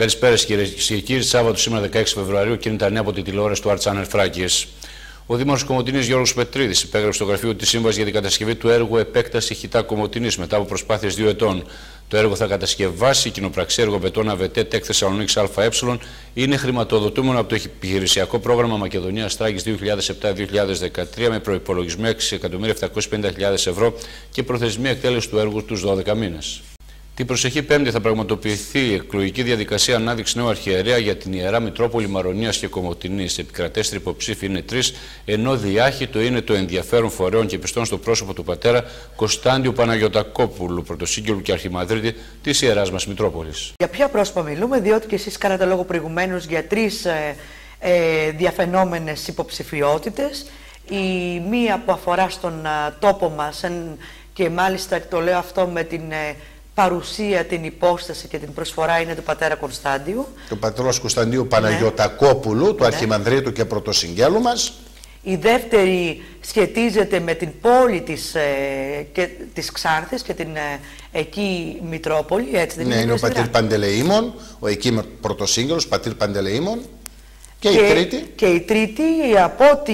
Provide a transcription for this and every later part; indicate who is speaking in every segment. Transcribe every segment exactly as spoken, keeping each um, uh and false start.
Speaker 1: Καλησπέρα κυρίες και κύριοι. Σάββατο σήμερα δεκαέξι Φεβρουαρίου και είναι τα νέα από τη τηλεόραση του Art Channel Φράγκειες. Ο Δήμαρχος Κομοτηνής Γιώργος Πετρίδης υπέγραψε στο γραφείο τη σύμβαση για την κατασκευή του έργου Επέκταση Χιτά Κομοτηνής μετά από προσπάθειες δύο ετών. Το έργο θα κατασκευάσει η κοινοπραξία Εργοπετών ΑΒΤ ΤΕΚ Θεσσαλονίκης ΑΕ. Είναι χρηματοδοτούμενο από το επιχειρησιακό πρόγραμμα Μακεδονίας Θράκης δύο χιλιάδες επτά δύο χιλιάδες δεκατρία με προϋπολογισμό έξι εκατομμύρια επτακόσιες πενήντα χιλιάδες ευρώ και προθεσμία εκτέλεση του έργου τους δώδεκα μήνες. Την προσεχή Πέμπτη θα πραγματοποιηθεί η εκλογική διαδικασία ανάδειξη νέου αρχιερέα για την Ιερά Μητρόπολη Μαρονίας και Κομοτηνής. Επικρατέστεροι υποψήφοι είναι τρεις, ενώ διάχυτο είναι το ενδιαφέρον φορέων και πιστών στο πρόσωπο του πατέρα Κωνσταντίου Παναγιωτακόπουλου, πρωτοσύγγελου και αρχιμανδρίτη της Ιεράς μας Μητρόπολης.
Speaker 2: Για ποια πρόσωπα μιλούμε, διότι και εσείς κάνατε λόγο προηγουμένως για τρεις ε, ε, διαφαινόμενες υποψηφιότητες. Η μία που αφορά στον α, τόπο μας εν, και μάλιστα το λέω αυτό με την ε, παρουσία, την υπόσταση και την προσφορά είναι του πατέρα Κωνσταντίου. Του
Speaker 3: πατρός Κωνσταντίου Παναγιωτακόπουλου, ναι. του αρχιμανδρίτου και πρωτοσυγγέλου μας.
Speaker 2: Η δεύτερη σχετίζεται με την πόλη της, ε, και, της Ξάνθης και την ε, εκεί Μητρόπολη. Έτσι, δεν
Speaker 3: ναι, είναι, είναι ο πατήρ Παντελεήμων, ο εκεί πρωτοσύγγελος, πατήρ Παντελεήμων. Και, και η τρίτη.
Speaker 2: Και η τρίτη, από ό,τι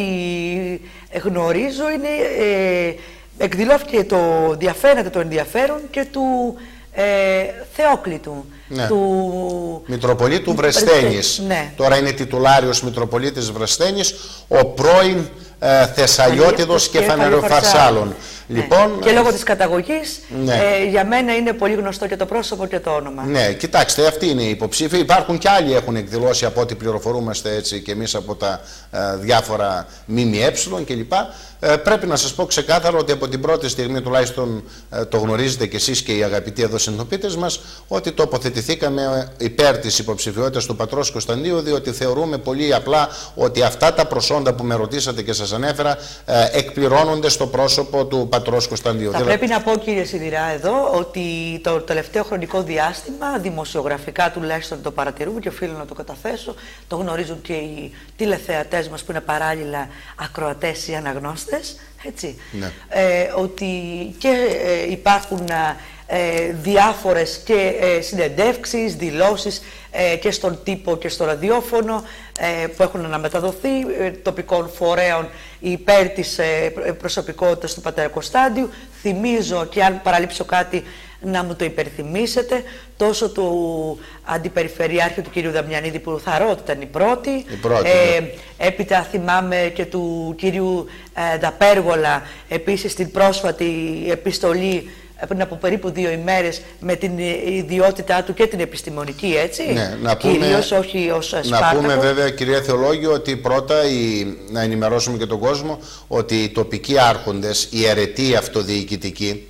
Speaker 2: γνωρίζω, είναι... Ε, εκδηλώθηκε το, διαφαίνεται το ενδιαφέρον και του ε, Θεόκλητου.
Speaker 3: Ναι.
Speaker 2: Του
Speaker 3: Μητροπολίτου Βρεσθένης.
Speaker 2: Ναι.
Speaker 3: Τώρα είναι τιτουλάριος Μητροπολίτης Βρεσθένης, ο πρώην ε, Θεσσαλιώτιδος και, και Φανεριοφαρσάλων.
Speaker 2: Ναι.
Speaker 3: Λοιπόν,
Speaker 2: και λόγω της καταγωγής,
Speaker 3: ναι.
Speaker 2: ε, για μένα είναι πολύ γνωστό και το πρόσωπο και το όνομα.
Speaker 3: Ναι, κοιτάξτε, αυτοί είναι οι υποψήφοι. Υπάρχουν και άλλοι έχουν εκδηλώσει από ό,τι πληροφορούμαστε έτσι και εμείς από τα ε, διάφορα ΜΜΕ κλπ. Ε, πρέπει να σας πω ξεκάθαρα ότι από την πρώτη στιγμή, τουλάχιστον ε, το γνωρίζετε κι εσείς και οι αγαπητοί εδώ συνθοπίτες μας, ότι τοποθετηθήκαμε υπέρ της υποψηφιότητας του πατρός Κωνσταντίου, διότι θεωρούμε πολύ απλά ότι αυτά τα προσόντα που με ρωτήσατε και σας ανέφερα ε, εκπληρώνονται στο πρόσωπο του πατρός Κωνσταντίου.
Speaker 2: Θα δηλαδή... πρέπει να πω, κύριε Σιδηρά, εδώ ότι το τελευταίο χρονικό διάστημα, δημοσιογραφικά τουλάχιστον το παρατηρούμε και οφείλω να το καταθέσω, το γνωρίζουν και οι τηλεθεατές μας που είναι παράλληλα ακροατές ή αναγνώστες. Έτσι,
Speaker 3: ναι.
Speaker 2: ε, ότι και ε, υπάρχουν ε, διάφορες και ε, συνεντεύξεις, δηλώσεις ε, και στον τύπο και στο ραδιόφωνο ε, που έχουν αναμεταδοθεί ε, τοπικών φορέων υπέρ της ε, προσωπικότητας του πατέρα Κωνσταντίου. Θυμίζω, και αν παραλείψω κάτι να μου το υπερθυμίσετε, τόσο του αντιπεριφερειάρχη του κυρίου Δαμιανίδη που θα ρω ότι ήταν η πρώτη,
Speaker 3: η πρώτη
Speaker 2: ε,
Speaker 3: ναι.
Speaker 2: έπειτα θυμάμαι και του κυρίου ε, Δαπέργολα, επίσης την πρόσφατη επιστολή πριν από περίπου δύο ημέρες με την ιδιότητά του και την επιστημονική, έτσι,
Speaker 3: ναι, να
Speaker 2: κυρίως
Speaker 3: πούμε,
Speaker 2: όχι ως Σπάρτακο.
Speaker 3: Να πούμε βέβαια, κυρία Θεολόγιο, ότι πρώτα η, να ενημερώσουμε και τον κόσμο ότι οι τοπικοί άρχοντες, οι αιρετοί αυτοδιοικητικοί,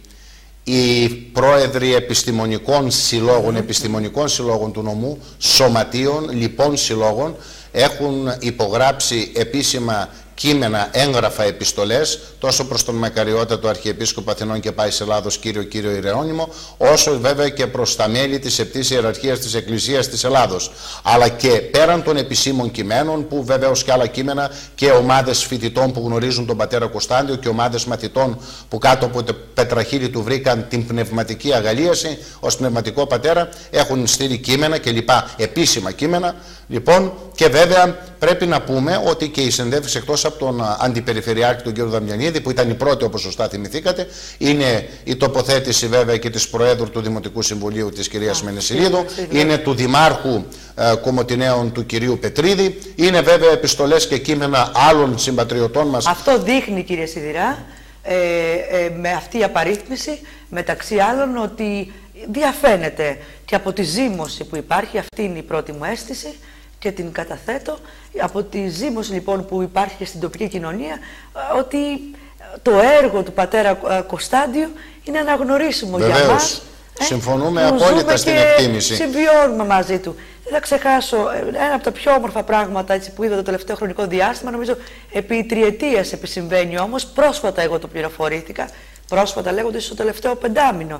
Speaker 3: οι πρόεδροι επιστημονικών συλλόγων, mm-hmm. επιστημονικών συλλόγων του νομού, σωματείων, λοιπόν συλλόγων, έχουν υπογράψει επίσημα κείμενα, έγγραφα, επιστολές τόσο προς τον μακαριότατο Αρχιεπίσκοπο Αθηνών και Πάης Ελλάδος κύριο κύριο Ιερώνυμο, όσο βέβαια και προς τα μέλη της επτής ιεραρχίας της Εκκλησίας της Ελλάδος. Αλλά και πέραν των επισήμων κειμένων, που βέβαια ως και άλλα κείμενα και ομάδες φοιτητών που γνωρίζουν τον πατέρα Κωνσταντιο και ομάδες μαθητών που κάτω από το πετραχύλι του βρήκαν την πνευματική αγαλίαση ως πνευματικό πατέρα, έχουν στείλει κείμενα κλπ. Επίσημα κείμενα. Λοιπόν, και βέβαια πρέπει να πούμε ότι και η συνέντευξη, εκτός από τον αντιπεριφερειάρχη τον κύριο Δαμιανίδη, που ήταν η πρώτη όπως σωστά θυμηθήκατε, είναι η τοποθέτηση βέβαια και της Προέδρου του Δημοτικού Συμβουλίου της κυρίας Μενεσιλίδου, είναι του Δημάρχου ε, Κομοτηναίων του κυρίου Πετρίδη, είναι βέβαια επιστολές και κείμενα άλλων συμπατριωτών μας.
Speaker 2: Αυτό δείχνει, κύριε Σιδηρά, ε, ε, με αυτή η απαρίθμηση μεταξύ άλλων ότι διαφαίνεται και από τη ζήμωση που υπάρχει, αυτή είναι η πρώτη μου αίσθηση και την καταθέτω, από τη ζήμωση λοιπόν που υπάρχει και στην τοπική κοινωνία, ότι το έργο του πατέρα Κωνσταντίου είναι αναγνωρίσιμο.
Speaker 3: Βεβαίως.
Speaker 2: Για μας.
Speaker 3: Συμφωνούμε
Speaker 2: ε,
Speaker 3: απόλυτα στην εκτίμηση.
Speaker 2: Συμβιώνουμε μαζί του. Δεν θα ξεχάσω ένα από τα πιο όμορφα πράγματα έτσι, που είδα το τελευταίο χρονικό διάστημα, νομίζω επί τριετίας επισυμβαίνει όμως, πρόσφατα εγώ το πληροφορήθηκα, πρόσφατα λέγοντας στο τελευταίο πεντάμινο.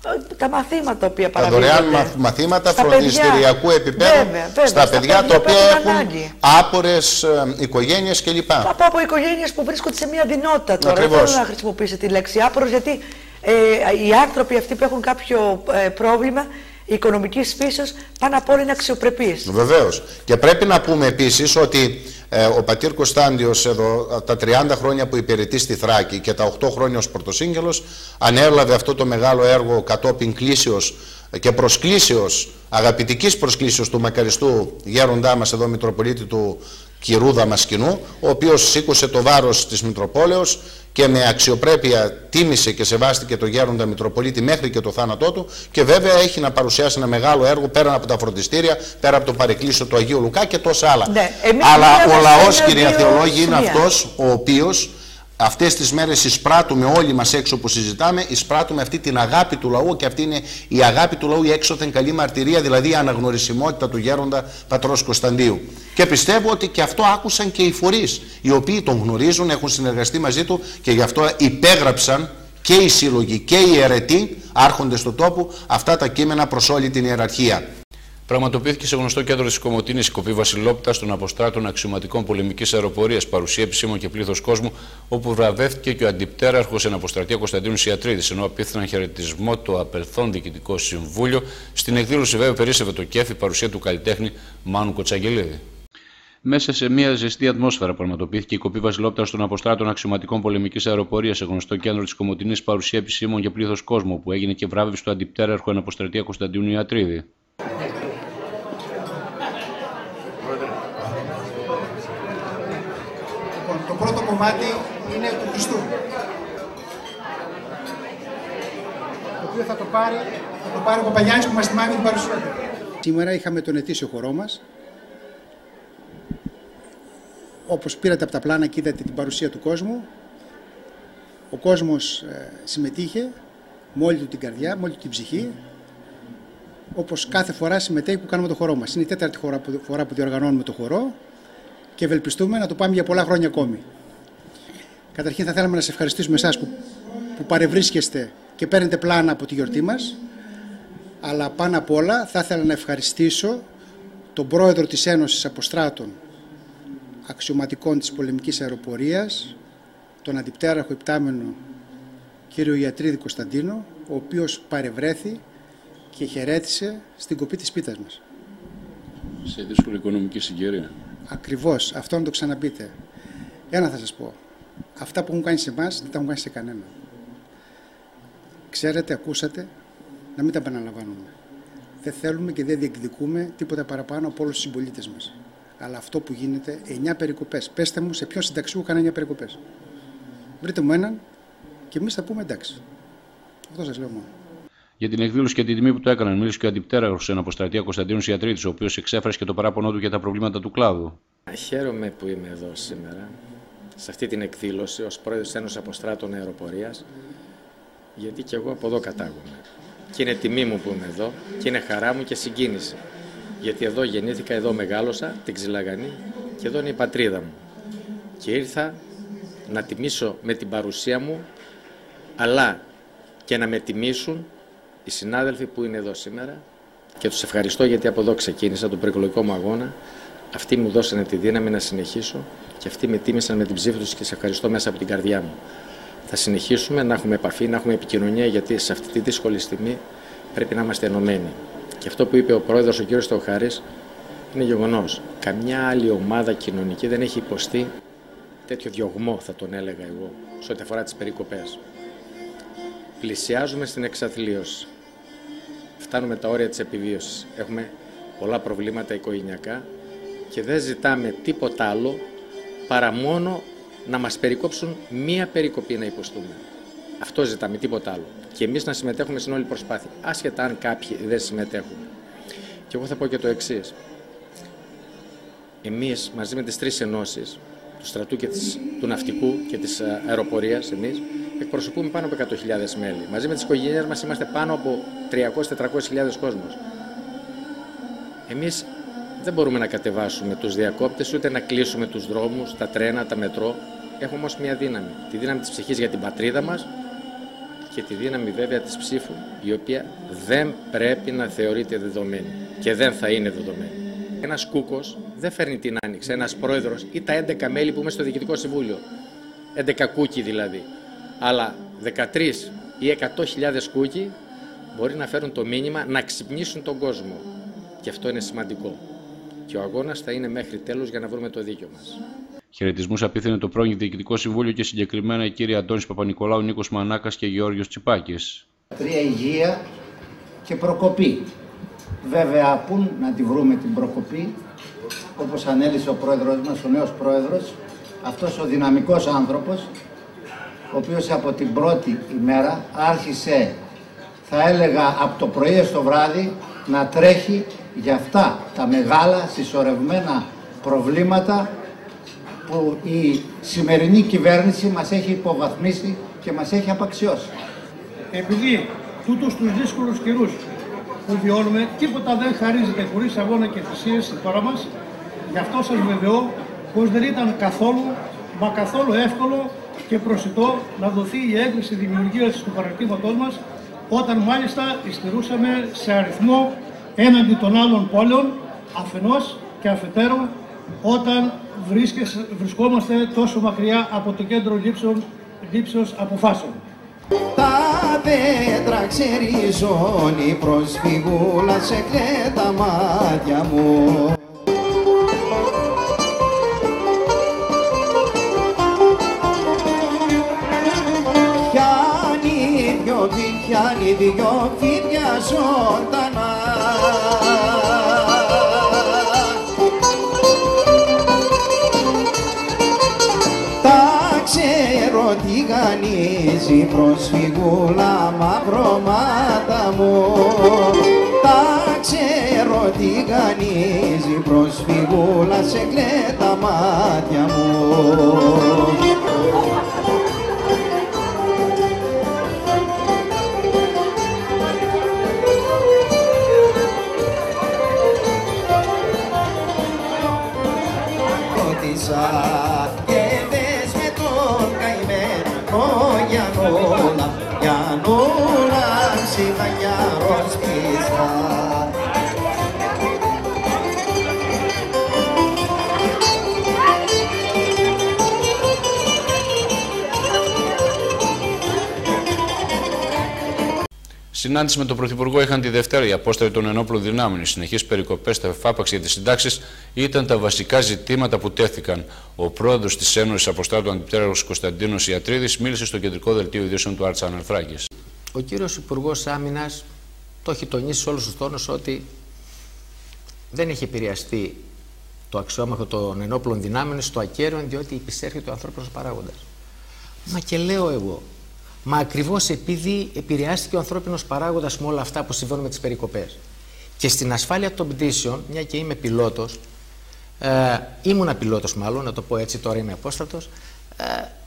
Speaker 2: Τα μαθήματα τα οποία παραδίδονται. Τα
Speaker 3: δωρεάν μαθήματα φροντιστηριακού επίπεδου
Speaker 2: βέβαια, βέβαια,
Speaker 3: στα, στα παιδιά, παιδιά τα οποία έχουν
Speaker 2: ανάγκη.
Speaker 3: Άπορες ε, οικογένειες κλπ.
Speaker 2: Από, από οικογένειες που βρίσκονται σε μια δεινότητα τώρα.
Speaker 3: Ακριβώς.
Speaker 2: Δεν θέλω να χρησιμοποιήσω τη λέξη άπορος, γιατί ε, οι άνθρωποι αυτοί που έχουν κάποιο ε, πρόβλημα οικονομικής φύσεως, πάνω απ' όλα είναι αξιοπρεπής.
Speaker 3: Βεβαίως. Και πρέπει να πούμε επίσης ότι ε, ο πατήρ Κωνσταντιος εδώ τα τριάντα χρόνια που υπηρετεί στη Θράκη και τα οκτώ χρόνια ως πρωτοσύγγελος ανέλαβε αυτό το μεγάλο έργο κατόπιν κλήσεως και προσκλήσεως, αγαπητικής προσκλήσεως του μακαριστού γέροντά μας εδώ Μητροπολίτη του Κυρού Δαμασκηνού, ο οποίος σήκωσε το βάρος της Μητροπόλεως και με αξιοπρέπεια τίμησε και σεβάστηκε το γέροντα Μητροπολίτη μέχρι και το θάνατό του, και βέβαια έχει να παρουσιάσει ένα μεγάλο έργο πέρα από τα φροντιστήρια, πέρα από το παρεκκλήσιο του Αγίου Λουκά και τόσα άλλα.
Speaker 2: Ναι,
Speaker 3: αλλά ο λαός, κυρία Θεολόγη, είναι αυτός ο οποίος αυτές τις μέρες εισπράττουμε όλοι μας έξω που συζητάμε, εισπράττουμε αυτή την αγάπη του λαού, και αυτή είναι η αγάπη του λαού, η έξωθεν καλή μαρτυρία, δηλαδή η αναγνωρισιμότητα του γέροντα πατρός Κωνσταντίου. Και πιστεύω ότι και αυτό άκουσαν και οι φορείς, οι οποίοι τον γνωρίζουν, έχουν συνεργαστεί μαζί του, και γι' αυτό υπέγραψαν και οι σύλλογοι και οι αιρετοί άρχοντες του τόπου αυτά τα κείμενα προς όλη την ιεραρχία.
Speaker 1: Πραγματοποιήθηκε σε γνωστό κέντρο της Κομοτήνης η κοπή Βασιλόπιτας των αποστράτων αξιωματικών πολεμικής αεροπορίας, παρουσία επισήμων και πλήθος κόσμου, όπου βραβεύτηκε και ο αντιπτέραρχος εν αποστρατεία Κωνσταντίνος Ιατρίδης, ενώ απίθυναν χαιρετισμό το απελθόν διοικητικό συμβούλιο. Στην εκδήλωση, βέβαια, περίσσευε το κέφι παρουσία του καλλιτέχνη Μάνου Κοτσαγγελίδη. Μέσα σε μια ζεστή ατμόσφαιρα πραγματοποιήθηκε η κοπή Βασιλόπιτας των αποστράτων αξιωματικών πολεμικής αεροπορίας σε γνωστό κέντρο της Κομοτήνης, παρουσία επισήμων και πλήθος κόσμου, που έγινε και βράβευση του αντιπτέραρχου εν αποστρατεία Κωνσταντίνου Ιατρίδη.
Speaker 4: Το πρώτο κομμάτι είναι του Χριστού, το οποίο θα το πάρει, θα το πάρει ο Παπαγιάννης που μας θυμάμαι την παρουσία του. Σήμερα είχαμε τον ετήσιο χορό μας. Όπως πήρατε από τα πλάνα και είδατε την παρουσία του κόσμου, ο κόσμος ε, συμμετείχε με όλη του την καρδιά, με όλη του την ψυχή, όπως κάθε φορά συμμετέχει που κάνουμε το χορό μας. Είναι η τέταρτη φορά που, φορά που διοργανώνουμε το χορό και ευελπιστούμε να το πάμε για πολλά χρόνια ακόμη. Καταρχήν θα θέλαμε να σας ευχαριστήσουμε εσάς που, που παρευρίσκεστε και παίρνετε πλάνα από τη γιορτή μας, αλλά πάνω απ' όλα θα ήθελα να ευχαριστήσω τον πρόεδρο της Ένωσης Αποστράτων Αξιωματικών της Πολεμικής Αεροπορίας, τον αντιπτέραρχο υπτάμενο κύριο Ιατρίδη Κωνσταντίνο, ο οποίος παρευρέθη και χαιρέτησε στην κοπή της πίτας μας.
Speaker 1: Σε δύσκολη οικονομική συγκυρία.
Speaker 4: Ακριβώς, αυτό να το ξαναπείτε. Ένα θα σας πω. Αυτά που έχουν κάνει σε εμάς δεν τα έχουν κάνει σε κανένα. Ξέρετε, ακούσατε, να μην τα επαναλαμβάνουμε. Δεν θέλουμε και δεν διεκδικούμε τίποτα παραπάνω από όλους τους συμπολίτες μας. Αλλά αυτό που γίνεται, εννιά περικοπές. Πέστε μου σε ποιον συνταξιούχο κάνει εννιά περικοπές. Βρείτε μου έναν και εμείς θα πούμε εντάξει. Αυτό σας λέω μόνο.
Speaker 1: Για την εκδήλωση και την τιμή που το έκαναν, μίλησε και ο αντιπτέραρχος εν αποστρατεία Κωνσταντίνος Ιατρίδης, ο οποίος εξέφρασε και το παράπονό του για τα προβλήματα του κλάδου.
Speaker 5: Χαίρομαι που είμαι εδώ σήμερα, σε αυτή την εκδήλωση, ως πρόεδρος της Ένωσης Αποστράτων Αεροπορίας, γιατί και εγώ από εδώ κατάγομαι. Και είναι τιμή μου που είμαι εδώ και είναι χαρά μου και συγκίνηση. Γιατί εδώ γεννήθηκα, εδώ μεγάλωσα, την Ξυλαγανή, και εδώ είναι η πατρίδα μου. Και ήρθα να τιμήσω με την παρουσία μου, αλλά και να με τιμήσουν οι συνάδελφοι που είναι εδώ σήμερα, και τους ευχαριστώ γιατί από εδώ ξεκίνησα τον προεκλογικό μου αγώνα. Αυτοί μου δώσανε τη δύναμη να συνεχίσω και αυτοί με τίμησαν με την ψήφη τους και σε ευχαριστώ μέσα από την καρδιά μου. Θα συνεχίσουμε να έχουμε επαφή, να έχουμε επικοινωνία, γιατί σε αυτή τη δύσκολη στιγμή πρέπει να είμαστε ενωμένοι. Και αυτό που είπε ο πρόεδρος, ο κ. Θεοχάρης, είναι γεγονός. Καμιά άλλη ομάδα κοινωνική δεν έχει υποστεί τέτοιο διωγμό, θα τον έλεγα εγώ, σε ό,τι αφορά τις περικοπές. Πλησιάζουμε στην εξαθλίωση. Φτάνουμε τα όρια της επιβίωσης. Έχουμε πολλά προβλήματα οικογενειακά και δεν ζητάμε τίποτα άλλο παρά μόνο να μας περικόψουν μία περικοπή να υποστούμε. Αυτό ζητάμε, τίποτα άλλο. Και εμείς να συμμετέχουμε στην όλη προσπάθεια, άσχετα αν κάποιοι δεν συμμετέχουν. Και εγώ θα πω και το εξής. Εμείς μαζί με τις τρεις ενώσεις, του στρατού και της, του ναυτικού και της αεροπορίας, εμείς εκπροσωπούμε πάνω από εκατό χιλιάδες μέλη. Μαζί με τις οικογένειες μας είμαστε πάνω από τριακόσιες με τετρακόσιες χιλιάδες κόσμος. Εμείς δεν μπορούμε να κατεβάσουμε τους διακόπτες, ούτε να κλείσουμε τους δρόμους, τα τρένα, τα μετρό. Έχουμε όμως μια δύναμη. Τη δύναμη της ψυχής για την πατρίδα μας και τη δύναμη βέβαια της ψήφου, η οποία δεν πρέπει να θεωρείται δεδομένη και δεν θα είναι δεδομένη. Ένας κούκος δεν φέρνει την άνοιξη, ένας πρόεδρος ή τα έντεκα μέλη που είμαι στο Διοικητικό Συμβούλιο. έντεκα κούκοι δηλαδή. Αλλά δεκατρείς ή εκατό χιλιάδες κούκοι μπορεί να φέρουν το μήνυμα να ξυπνήσουν τον κόσμο. Και αυτό είναι σημαντικό. Και ο αγώνας θα είναι μέχρι τέλους για να βρούμε το δίκιο μας.
Speaker 1: Χαιρετισμούς απίθυνε το πρώην Διοικητικό Συμβούλιο και συγκεκριμένα οι κύριοι Αντώνης Παπα-Νικολάου, Νίκος Μανάκας και Γεώργιος Τσιπάκης.
Speaker 6: Τρία υγεία και προκοπή. Βέβαια, πού να τη βρούμε την προκοπή, όπως ανέλησε ο πρόεδρος μας, ο νέος πρόεδρος, αυτός ο δυναμικός άνθρωπος, ο οποίος από την πρώτη ημέρα άρχισε, θα έλεγα, από το πρωί στο βράδυ, να τρέχει για αυτά τα μεγάλα συσσωρευμένα προβλήματα που η σημερινή κυβέρνηση μας έχει υποβαθμίσει και μας έχει απαξιώσει.
Speaker 7: Επειδή τούτους τους δύσκολους καιρούς που βιώνουμε, τίποτα δεν χαρίζεται χωρίς αγώνα και θυσίες στη χώρα μας, γι' αυτό σας βεβαιώ πως δεν ήταν καθόλου, μα καθόλου εύκολο και προσιτό να δοθεί η έγκριση δημιουργίας του παραρτήματός μας, όταν μάλιστα υστερούσαμε σε αριθμό έναντι των άλλων πόλεων, αφενός και αφετέρου, όταν βρισκόμαστε τόσο μακριά από το κέντρο λήψεων, λήψεως αποφάσεων.
Speaker 8: Τα πέτρα ξεριζώνει προσφυγούλα σε κλαί τα μάτια μου. Πιάνει δυο πιάνει δυο φίδια ζωντανά. Ξέρω τι γανίζει προσφυγούλα μαύρο μάτα μου. Τα ξέρω τι γανίζει προσφυγούλα σε κλαί τα μάτια μου.
Speaker 1: Συνάντηση με τον Πρωθυπουργό είχαν τη Δευτέρα οι απόστολοι των ενόπλων δυνάμεων. Οι συνεχείς περικοπές στα εφάπαξη για τις συντάξεις ήταν τα βασικά ζητήματα που τέθηκαν. Ο πρόεδρος της Ένωσης Αποστράτων Αντιπτέραρχος Κωνσταντίνος Ιατρίδης μίλησε στο κεντρικό δελτίο ειδήσεων του Άρτς Αναρφράκης.
Speaker 9: Ο κύριος Υπουργός Άμυνας το έχει τονίσει σε όλους τους τόνους ότι δεν έχει επηρεαστεί το αξιόμαχο των ενόπλων δυνάμεων στο ακέραιο, διότι υπησέρχεται ο ανθρώπινος παράγοντας. Μα και λέω εγώ. Μα ακριβώς επειδή επηρεάστηκε ο ανθρώπινος παράγοντας με όλα αυτά που συμβαίνουν με τις περικοπές. Και στην ασφάλεια των πτήσεων, μια και είμαι πιλότος, ε, ήμουνα πιλότος μάλλον, να το πω έτσι, τώρα είμαι απόστατος, ε,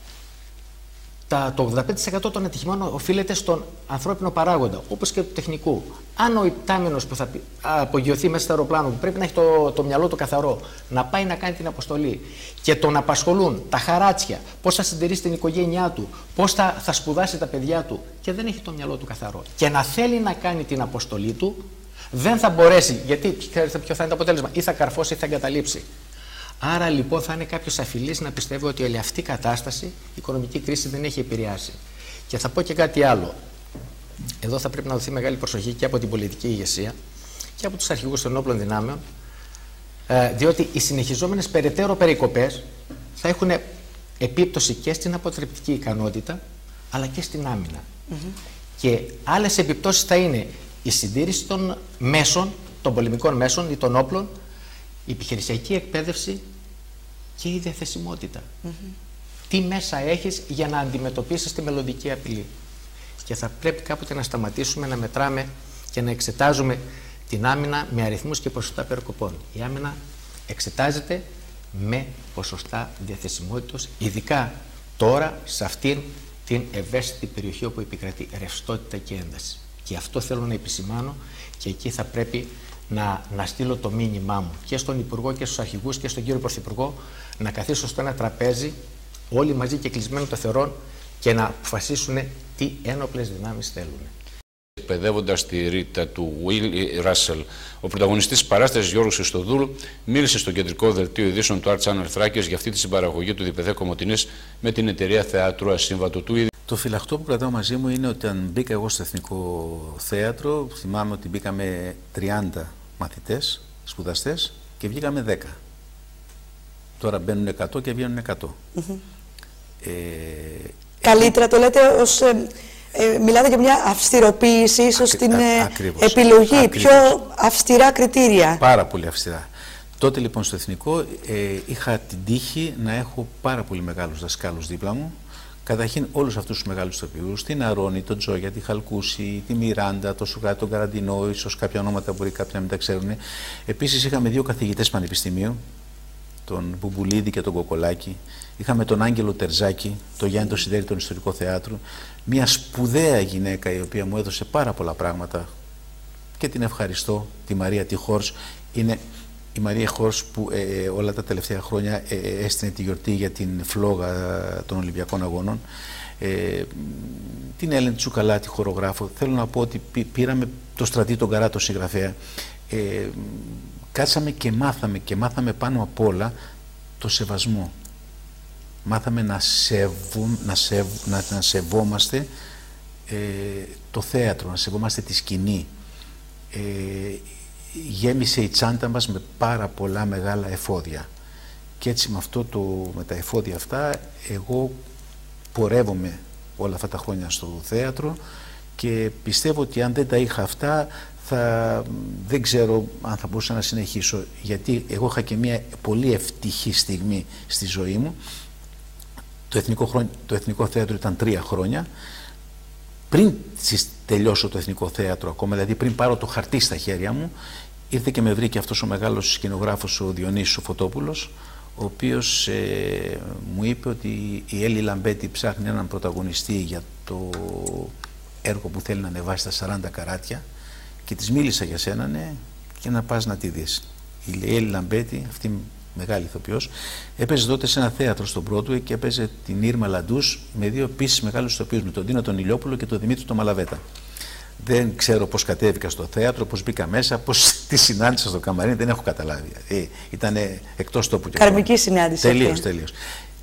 Speaker 9: τα, το ογδόντα πέντε τοις εκατό των ατυχημάτων οφείλεται στον ανθρώπινο παράγοντα, όπως και του τεχνικού. Αν ο υπτάμενος που θα απογειωθεί μέσα στο αεροπλάνο, που πρέπει να έχει το, το μυαλό του καθαρό, να πάει να κάνει την αποστολή και τον απασχολούν τα χαράτσια, πώς θα συντηρήσει την οικογένειά του, πώς θα, θα σπουδάσει τα παιδιά του, και δεν έχει το μυαλό του καθαρό, και να θέλει να κάνει την αποστολή του, δεν θα μπορέσει. Γιατί ξέρετε ποιο θα είναι το αποτέλεσμα? Ή θα καρφώσει ή θα εγκαταλείψει. Άρα λοιπόν θα είναι κάποιος αφιλής να πιστεύει ότι όλη αυτή η κατάσταση, η οικονομική κρίση, δεν έχει επηρεάσει. Και θα πω και κάτι άλλο. Εδώ θα πρέπει να δοθεί μεγάλη προσοχή και από την πολιτική ηγεσία και από τους αρχηγούς των ενόπλων δυνάμεων, διότι οι συνεχιζόμενες περαιτέρω περικοπές θα έχουν επίπτωση και στην αποτρεπτική ικανότητα, αλλά και στην άμυνα. Mm-hmm. Και άλλες επιπτώσεις θα είναι η συντήρηση των μέσων, των πολεμικών μέσων ή των όπλων, η επιχειρησιακή εκπαίδευση και η διαθεσιμότητα. Mm-hmm. Τι μέσα έχεις για να αντιμετωπίσεις τη μελλοντική απειλή. Και θα πρέπει κάποτε να σταματήσουμε να μετράμε και να εξετάζουμε την άμυνα με αριθμούς και ποσοστά περικοπών. Η άμυνα εξετάζεται με ποσοστά διαθεσιμότητας, ειδικά τώρα σε αυτήν την ευαίσθητη περιοχή όπου επικρατεί ρευστότητα και ένταση. Και αυτό θέλω να επισημάνω, και εκεί θα πρέπει να, να στείλω το μήνυμά μου και στον Υπουργό και στους αρχηγούς και στον κύριο Πρωθυπουργό, να καθίσουν στο ένα τραπέζι όλοι μαζί και κλεισμένων των θερών και να αποφασίσουν τι ένοπλες δυνάμεις θέλουν.
Speaker 1: Εκπαιδεύοντας τη ρήτα του Will Russell, ο πρωταγωνιστής της παράστασης Γιώργος Χριστοδούλου μίλησε στο κεντρικό δελτίο ειδήσεων του Άρτς Αναρφράκης για αυτή τη συμπαραγωγή του ΔΠΘ Κομοτηνής με την εταιρεία θεάτρου ασύμβατο του ίδιου.
Speaker 10: Το φυλαχτό που κρατάω μαζί μου είναι ότι αν μπήκα εγώ στο Εθνικό Θέατρο, θυμάμαι ότι μπήκαμε τριάντα μαθητές, σπουδαστές και βγήκαμε δέκα. Τώρα μπαίνουν εκατό και βγαίνουν εκατό. Mm-hmm. ε,
Speaker 2: Καλύτερα το λέτε ως... Ε, ε, μιλάτε για μια αυστηροποίηση ίσως στην ε, επιλογή, ακριβώς. Πιο αυστηρά κριτήρια.
Speaker 10: Πάρα πολύ αυστηρά. Τότε λοιπόν στο Εθνικό ε, είχα την τύχη να έχω πάρα πολύ μεγάλους δασκάλους δίπλα μου. Καταρχήν όλους αυτούς τους μεγάλους ηθοποιούς, την Αρώνη, τον Τζόγια, τη Χαλκούση, τη Μιράντα, τον Σουκράτη, τον Καραντινό, ίσως κάποια ονόματα μπορεί κάποιοι να μην τα ξέρουν. Επίσης είχαμε δύο καθηγητές πανεπιστημίου, τον Μπουμπουλίδη και τον Κοκολάκη. Είχαμε τον Άγγελο Τερζάκη, τον Γιάννη τον Σιδέρη, τον Ιστορικό Θεάτρου. Μια σπουδαία γυναίκα η οποία μου έδωσε πάρα πολλά πράγματα και την ευχαριστώ, τη Μαρία τη Χόρς. Είναι η Μαρία Χόρς που ε, όλα τα τελευταία χρόνια ε, έστεινε τη γιορτή για την φλόγα των Ολυμπιακών Αγώνων. Ε, την Έλενη Τσουκαλά, τη χορογράφο. Θέλω να πω ότι πήραμε το Στρατή τον Καρά, τον συγγραφέα. Ε, κάτσαμε και μάθαμε και μάθαμε πάνω απ' όλα το σεβασμό. Μάθαμε να, σεβου, να, σεβ, να, να σεβόμαστε ε, το θέατρο, να σεβόμαστε τη σκηνή. Ε, γέμισε η τσάντα μας με πάρα πολλά μεγάλα εφόδια. Και έτσι με, αυτό το, με τα εφόδια αυτά εγώ πορεύομαι όλα αυτά τα χρόνια στο θέατρο και πιστεύω ότι αν δεν τα είχα αυτά θα, δεν ξέρω αν θα μπορούσα να συνεχίσω, γιατί εγώ είχα και μια πολύ ευτυχή στιγμή στη ζωή μου. Το Εθνικό, χρόνο, το Εθνικό Θέατρο ήταν τρία χρόνια. Πριν τελειώσω το Εθνικό Θέατρο ακόμα, δηλαδή πριν πάρω το χαρτί στα χέρια μου, ήρθε και με βρήκε αυτός ο μεγάλος σκηνογράφος, ο Διονύσης ο Φωτόπουλος, ο οποίος ε, μου είπε ότι η Έλλη Λαμπέτη ψάχνει έναν πρωταγωνιστή για το έργο που θέλει να ανεβάσει στα σαράντα καράτια και της μίλησα για σένα, ναι, και να πας να τη δεις. Η Έλλη Λαμπέτη, αυτή μεγάλη ηθοποιός, έπαιζε τότε σε ένα θέατρο στον Broadway και έπαιζε την Ήρμα Λαντούς με δύο επίσης μεγάλους ηθοποιούς, με τον Δίνο τον Ηλιόπουλο και τον Δημήτρη τον Μαλαβέτα. Δεν ξέρω πώς κατέβηκα στο θέατρο, πώς μπήκα μέσα, πώς τη συνάντησα στο καμαρίνι, δεν έχω καταλάβει. Ε, ήταν εκτός τόπου και
Speaker 2: καρμική συνάντηση.
Speaker 10: Τελείως, τελείως.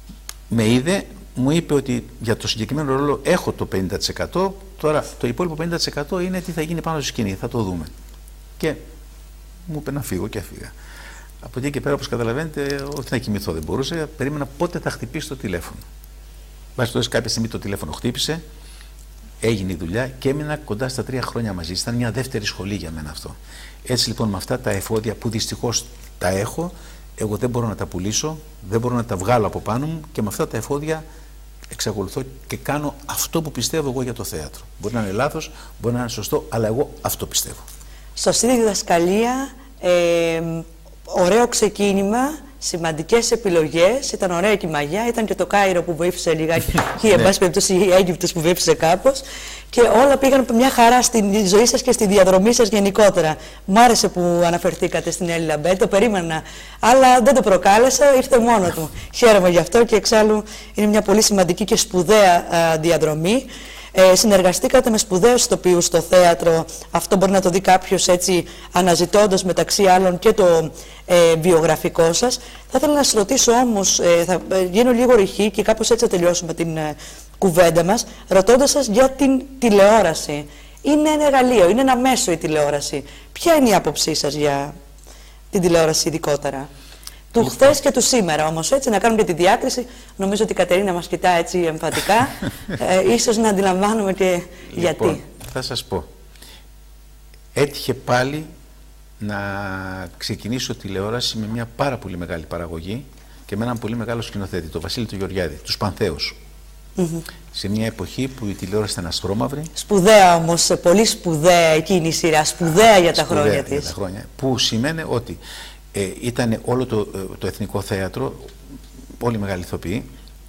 Speaker 10: Με είδε, μου είπε ότι για το συγκεκριμένο ρόλο έχω το πενήντα τοις εκατό, τώρα το υπόλοιπο πενήντα τοις εκατό είναι τι θα γίνει πάνω στη σκηνή, θα το δούμε. Και μου είπε να φύγω και έφυγα. Από εκεί και πέρα, όπως καταλαβαίνετε, όχι να κοιμηθώ δεν μπορούσα, περίμενα πότε θα χτυπήσει το τηλέφωνο. Βάσει τότε κάποια στιγμή το τηλέφωνο χτύπησε, έγινε η δουλειά και έμεινα κοντά στα τρία χρόνια μαζί. Ήταν μια δεύτερη σχολή για μένα αυτό. Έτσι λοιπόν με αυτά τα εφόδια που δυστυχώς τα έχω, εγώ δεν μπορώ να τα πουλήσω, δεν μπορώ να τα βγάλω από πάνω μου και με αυτά τα εφόδια εξακολουθώ και κάνω αυτό που πιστεύω εγώ για το θέατρο. Μπορεί να είναι λάθος, μπορεί να είναι σωστό, αλλά εγώ αυτό πιστεύω.
Speaker 2: Σωστή διδασκαλία, ε, ωραίο ξεκίνημα, σημαντικές επιλογές, ήταν ωραία και η μαγιά, ήταν και το Κάιρο που βοήθησε λιγάκι και εν πάση περιπτώσει η Αίγυπτος που βοήθησε κάπως και όλα πήγαν μια χαρά στη ζωή σας και στη διαδρομή σας γενικότερα. Μ' άρεσε που αναφερθήκατε στην Έλλη Λαμπέτη, το περίμενα, αλλά δεν το προκάλεσα, ήρθε μόνο του. Χαίρομαι γι' αυτό και εξάλλου είναι μια πολύ σημαντική και σπουδαία α, διαδρομή. Ε, συνεργαστήκατε με σπουδαίους ηθοποιούς στο θέατρο, αυτό μπορεί να το δει κάποιος έτσι αναζητώντας μεταξύ άλλων και το ε, βιογραφικό σας. Θα ήθελα να σας ρωτήσω όμως, ε, θα ε, γίνω λίγο ρηχή και κάπως έτσι θα τελειώσουμε την ε, κουβέντα μας, ρωτώντας σας για την τηλεόραση. Είναι ένα εργαλείο, είναι ένα μέσο η τηλεόραση. Ποια είναι η άποψή σας για την τηλεόραση ειδικότερα? Του χθες και του σήμερα όμως, έτσι, να κάνουμε και τη διάκριση. Νομίζω ότι η Κατερίνα μας κοιτά έτσι εμφατικά. ε, ίσως να αντιλαμβάνουμε και λοιπόν, γιατί.
Speaker 10: Θα σας πω. Έτυχε πάλι να ξεκινήσω τηλεόραση με μια πάρα πολύ μεγάλη παραγωγή και με έναν πολύ μεγάλο σκηνοθέτη, τον Βασίλη του Γεωργιάδη, τους Πανθέους. Mm-hmm. Σε μια εποχή που η τηλεόραση ήταν ασπρόμαυρη.
Speaker 2: Σπουδαία όμως, πολύ σπουδαία εκείνη η σειρά, σπουδαία για τα σπουδαία χρόνια της.
Speaker 10: Για τα χρόνια, που σημαίνει ότι Ε, ήταν όλο το, το Εθνικό Θέατρο, όλοι οι μεγάλοι ηθοποιοί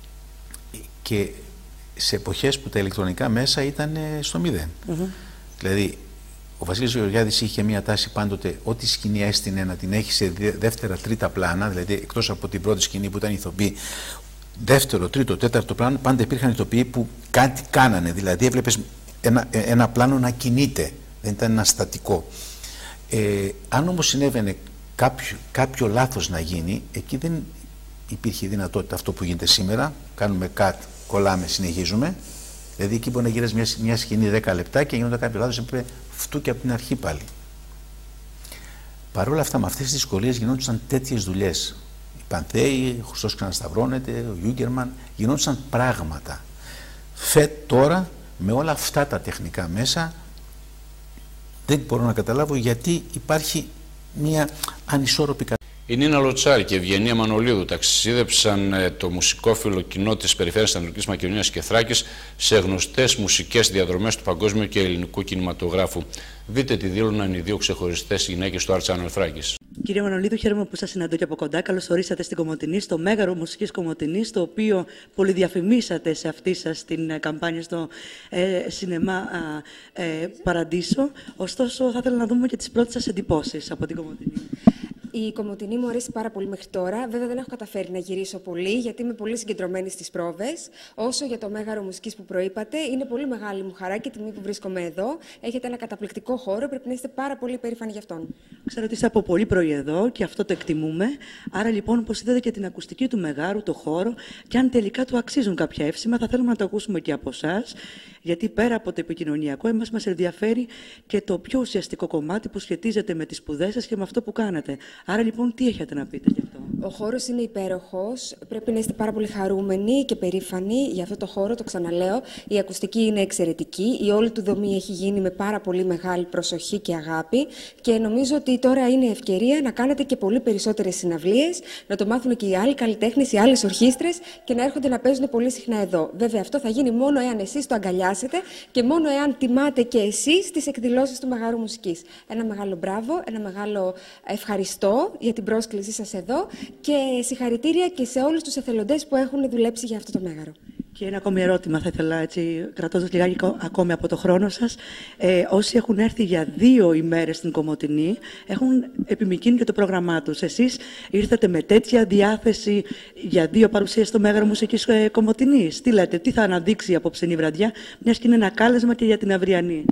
Speaker 10: και σε εποχές που τα ηλεκτρονικά μέσα ήταν στο μηδέν. Mm-hmm. Δηλαδή, ο Βασίλης Γεωργιάδης είχε μια τάση πάντοτε ό,τι σκηνή έστεινε να την έχει σε δεύτερα, τρίτα πλάνα, δηλαδή εκτός από την πρώτη σκηνή που ήταν ηθοποιοί, δεύτερο, τρίτο, τέταρτο πλάνο, πάντα υπήρχαν ηθοποιοί που κάτι κάνανε, δηλαδή έβλεπες ένα, ένα πλάνο να κινείται, δεν ήταν ένα στατικό. Ε, αν όμως συνέβαινε Κάποιο, κάποιο λάθος να γίνει, εκεί δεν υπήρχε δυνατότητα αυτό που γίνεται σήμερα. Κάνουμε cut, κολλάμε, συνεχίζουμε. Δηλαδή εκεί μπορεί να γυρίσει μια, μια σκηνή δέκα λεπτά και γινόταν κάποιο λάθος, έπρεπε φτού και από την αρχή πάλι. Παρ' όλα αυτά, με αυτές τις δυσκολίες γινόντουσαν τέτοιες δουλειές. Οι Πανθέοι, ο Χριστός ξανασταυρώνεται, ο Γιούγκερμαν, γινόντουσαν πράγματα. Φετ τώρα, με όλα αυτά τα τεχνικά μέσα, δεν μπορώ να καταλάβω γιατί υπάρχει μια ανισόρροπη κατάσταση.
Speaker 1: Η Νίνα Λοτσάρη και η Ευγενία Μανολίδου ταξίδεψαν το μουσικόφιλο κοινό της περιφέρειας Ανατολικής Μακεδονίας και Θράκης σε γνωστές μουσικές διαδρομές του παγκόσμιου και ελληνικού κινηματογράφου. Δείτε τι δήλωναν οι δύο ξεχωριστές γυναίκες του Art Channel Θράκης.
Speaker 2: Κύριε Μανολίδου, χαίρομαι που σας συναντώ και από κοντά. Καλώς ορίσατε στην Κομοτηνή, στο μέγαρο μουσικής Κομοτηνής, το οποίο πολυδιαφημίσατε σε αυτή σας την καμπάνια στο ε, σινεμά ε, Παραντίσο. Ωστόσο, θα ήθελα να δούμε και τις πρώτες σας εντυπώσεις από την Κομοτηνή.
Speaker 11: Η Κομοτηνή μου αρέσει πάρα πολύ μέχρι τώρα. Βέβαια, δεν έχω καταφέρει να γυρίσω πολύ, γιατί είμαι πολύ συγκεντρωμένη στις πρόβες. Όσο για το μέγαρο μουσικής που προείπατε, είναι πολύ μεγάλη μου χαρά και τιμή που βρίσκομαι εδώ. Έχετε ένα καταπληκτικό χώρο, πρέπει να είστε πάρα πολύ περήφανοι γι' αυτόν.
Speaker 2: Ξέρω ότι είστε από πολύ πρωί εδώ και αυτό το εκτιμούμε. Άρα, λοιπόν, πώς είδατε και την ακουστική του μεγάρου, το χώρο, και αν τελικά του αξίζουν κάποια εύσημα, θα θέλουμε να το ακούσουμε και από εσάς. Γιατί πέρα από το επικοινωνιακό, εμάς μας ενδιαφέρει και το πιο ουσιαστικό κομμάτι που σχετίζεται με τις σπουδές σας και με αυτό που κάνατε. Άρα, λοιπόν, τι έχετε να πείτε γι' αυτό?
Speaker 11: Ο χώρος είναι υπέροχος. Πρέπει να είστε πάρα πολύ χαρούμενοι και περήφανοι για αυτό το χώρο. Το ξαναλέω. Η ακουστική είναι εξαιρετική. Η όλη του δομή έχει γίνει με πάρα πολύ μεγάλη προσοχή και αγάπη. Και νομίζω ότι τώρα είναι ευκαιρία να κάνετε και πολύ περισσότερες συναυλίες, να το μάθουν και οι άλλοι καλλιτέχνες, οι άλλες ορχήστρες και να έρχονται να παίζουν πολύ συχνά εδώ. Βέβαια, αυτό θα γίνει μόνο εάν εσείς το αγκαλιάσετε και μόνο εάν τιμάτε και εσείς τις εκδηλώσεις του Μεγάρου Μουσικής. Ένα μεγάλο μπράβο, ένα μεγάλο ευχαριστώ για την πρόσκλησή σας εδώ και συγχαρητήρια και σε όλους τους εθελοντές που έχουν δουλέψει για αυτό το μέγαρο.
Speaker 2: Και ένα ακόμη ερώτημα θα ήθελα, έτσι, κρατώντας λιγάκι ακόμη από το χρόνο σας. Ε, όσοι έχουν έρθει για δύο ημέρες στην Κομοτηνή, έχουν επιμικρύνει και το πρόγραμμά τους. Εσείς ήρθατε με τέτοια διάθεση για δύο παρουσίες στο Μέγαρο Μουσικής ε, Κομοτηνής? Τι λέτε, τι θα αναδείξει η απόψινή βραδιά, μιας και είναι ένα κάλεσμα και για την αυριανή?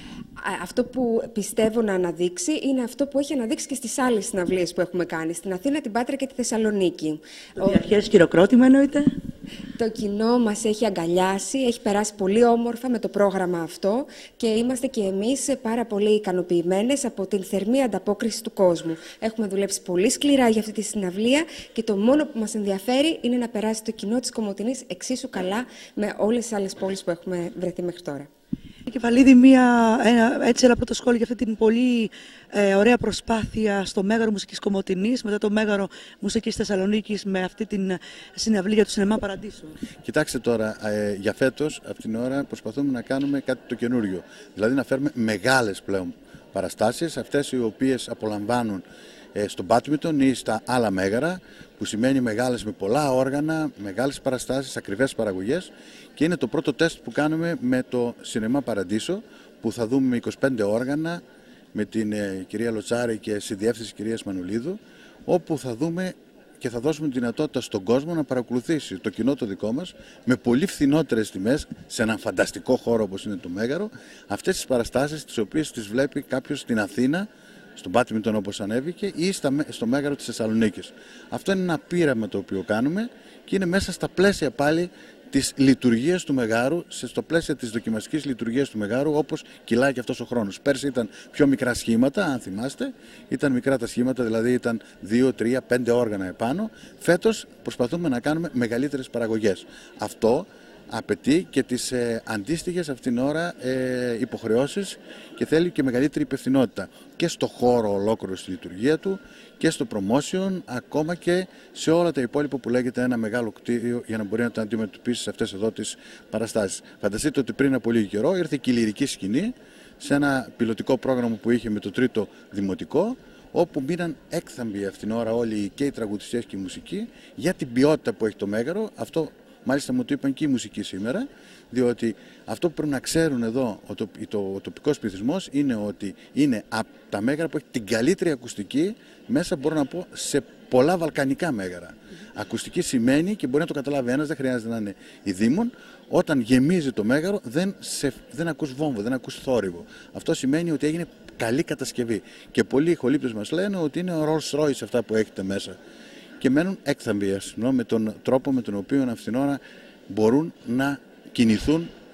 Speaker 11: Αυτό που πιστεύω να αναδείξει είναι αυτό που έχει αναδείξει και στις άλλες συναυλίες που έχουμε κάνει, στην Αθήνα, την Πάτρα και τη Θεσσαλονίκη.
Speaker 2: Το διαρκές χειροκρότημα εννοείται?
Speaker 11: Το κοινό μας έχει αγκαλιάσει, έχει περάσει πολύ όμορφα με το πρόγραμμα αυτό και είμαστε και εμείς πάρα πολύ ικανοποιημένες από την θερμή ανταπόκριση του κόσμου. Έχουμε δουλέψει πολύ σκληρά για αυτή τη συναυλία και το μόνο που μας ενδιαφέρει είναι να περάσει το κοινό της Κομοτηνής εξίσου καλά με όλες τις άλλες πόλεις που έχουμε βρεθεί μέχρι τώρα.
Speaker 2: Κεφαλίδη, μία, ένα, έτσι ένα πρώτο σχόλιο για αυτή την πολύ ε, ωραία προσπάθεια στο Μέγαρο Μουσικής Κομοτηνής, μετά το Μέγαρο Μουσικής Θεσσαλονίκης, με αυτή την συναυλία του Σινεμά Παραντίσο.
Speaker 12: Κοιτάξτε τώρα, ε, για φέτος, αυτήν την ώρα προσπαθούμε να κάνουμε κάτι το καινούριο. Δηλαδή να φέρουμε μεγάλες πλέον παραστάσεις, αυτές οι οποίες απολαμβάνουν ε, στον Μπάντμιντον ή στα άλλα μέγαρα, που σημαίνει μεγάλες με πολλά όργανα, μεγάλες παραστάσεις, ακριβές παραγωγές, και είναι το πρώτο τεστ που κάνουμε με το Σινεμά Παραντίσο, που θα δούμε με είκοσι πέντε όργανα, με την ε, κυρία Λοτσάρη και συνδιεύθυνση κυρίας Μανουλίδου, όπου θα δούμε και θα δώσουμε τη δυνατότητα στον κόσμο να παρακολουθήσει το κοινό το δικό μας με πολύ φθηνότερες τιμές, σε έναν φανταστικό χώρο όπως είναι το Μέγαρο, αυτές τις παραστάσεις τις οποίες τις βλέπει κάποιος στην Αθήνα, στον Μπάντμιντον όπως ανέβηκε, ή στο Μέγαρο της Θεσσαλονίκης. Αυτό είναι ένα πείραμα το οποίο κάνουμε και είναι μέσα στα πλαίσια πάλι της λειτουργίας του Μεγάρου, στο πλαίσιο της δοκιμαστικής λειτουργίας του Μεγάρου, όπως κυλάει και αυτός ο χρόνος. Πέρσι ήταν πιο μικρά σχήματα, αν θυμάστε, ήταν μικρά τα σχήματα, δηλαδή ήταν δύο, τρία, πέντε όργανα επάνω. Φέτος προσπαθούμε να κάνουμε μεγαλύτερες παραγωγές. Αυτό απαιτεί και τις ε, αντίστοιχες αυτήν την ώρα ε, υποχρεώσεις και θέλει και μεγαλύτερη υπευθυνότητα και στο χώρο ολόκληρο στη λειτουργία του και στο promotion, ακόμα και σε όλα τα υπόλοιπα που λέγεται ένα μεγάλο κτίριο για να μπορεί να τα αντιμετωπίσει σε αυτές εδώ τις παραστάσεις. Φανταστείτε ότι πριν από λίγο καιρό ήρθε και η Λυρική Σκηνή σε ένα πιλωτικό πρόγραμμα που είχε με το τρίτο δημοτικό, όπου μείναν έκθαμποι αυτήν την ώρα όλοι και οι τραγουδιστές και η μουσική για την ποιότητα που έχει το Μέγαρο. Αυτό μάλιστα μου το είπαν και οι μουσικοί σήμερα, διότι αυτό που πρέπει να ξέρουν εδώ ο, το, το, ο τοπικός πληθυσμός είναι ότι είναι από τα μέγαρα που έχει την καλύτερη ακουστική μέσα, μπορώ να πω, σε πολλά βαλκανικά μέγαρα. Ακουστική σημαίνει, και μπορεί να το καταλάβει ένας, δεν χρειάζεται να είναι ειδήμων, όταν γεμίζει το μέγαρο δεν, σε, δεν ακούς βόμβο, δεν ακούς θόρυβο. Αυτό σημαίνει ότι έγινε καλή κατασκευή. Και πολλοί ηχολήπτες μας λένε ότι είναι ο Rolls Royce αυτά που έχετε μέσα. Και μένουν έκθαμποι με τον τρόπο με τον οποίο αυτήν την ώρα μπορούν να κινηθούν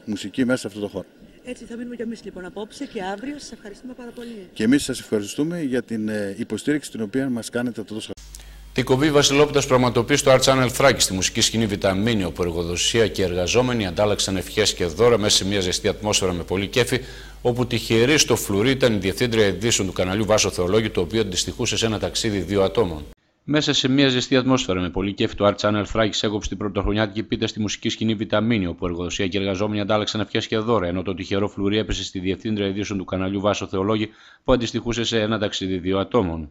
Speaker 12: μουσική μέσα σε αυτό το χώρο.
Speaker 2: Έτσι θα μείνουμε κι εμείς λοιπόν απόψε και αύριο. Σας ευχαριστούμε πάρα πολύ.
Speaker 12: Και εμείς σας ευχαριστούμε για την υποστήριξη την οποία μας κάνετε αυτό το σχολείο.
Speaker 1: Την κομβή Βασιλόπιτας πραγματοποιεί στο Art Channel Θράκη στη μουσική σκηνή Βιταμίνη, όπου εργοδοσία και εργαζόμενοι αντάλλαξαν ευχές και δώρα μέσα σε μια ζεστή ατμόσφαιρα με πολύ κέφι, όπου τυχερή στο φλουρί ήταν η διευθύντρια ειδήσεων του καναλιού Βάσο Θεολόγη, το οποίο αντιστοιχούσε σε ένα ταξίδι δύο ατόμων. Μέσα σε μια ζεστή ατμόσφαιρα με πολύ κέφι, το Art Channel Θράκη έκοψε την πρωτοχρονιάτικη πίτα στη μουσική σκηνή Βιταμίνη, όπου εργοδοσία και εργαζόμενοι αντάλλαξαν ευχές και δώρα, ενώ το τυχερό φλουρί έπεσε στη διευθύντρια ειδήσεων του καναλιού Βάσο Θεολόγη, που αντιστοιχούσε σε ένα ταξίδι δύο ατόμων.